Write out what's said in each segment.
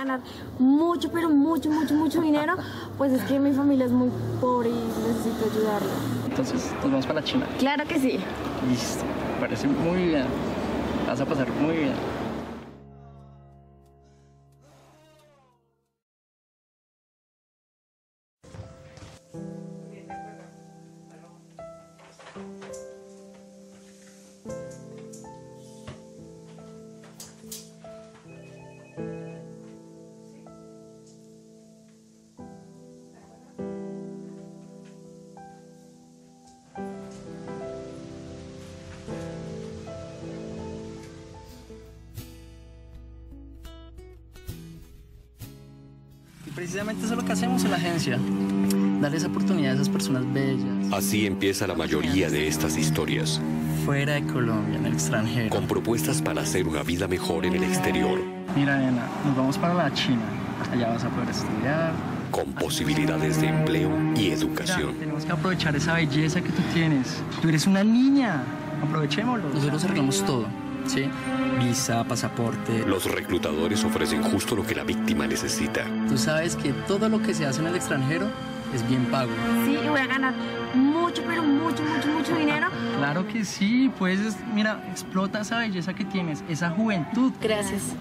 ganar mucho, pero mucho, mucho, mucho dinero, pues es que mi familia es muy pobre y necesito ayudarla. Entonces, ¿nos vamos para la China? Claro que sí. Listo, me parece muy bien. Vas a pasar muy bien. Precisamente eso es lo que hacemos en la agencia, darles oportunidad a esas personas bellas. Así empieza la mayoría de estas historias. Fuera de Colombia, en el extranjero. Con propuestas para hacer una vida mejor en el exterior. Mira, nena, nos vamos para la China. Allá vas a poder estudiar. Con posibilidades de empleo y educación. Mira, tenemos que aprovechar esa belleza que tú tienes. Tú eres una niña, aprovechémoslo. Nosotros arreglamos todo. Sí, visa, pasaporte. Los reclutadores ofrecen justo lo que la víctima necesita. Tú sabes que todo lo que se hace en el extranjero es bien pago. Sí, y voy a ganar mucho, pero mucho, mucho, mucho dinero. Claro que sí, pues, mira, explota esa belleza que tienes, esa juventud. Gracias.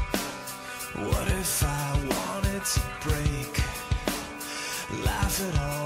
What if I wanted to break, laugh it all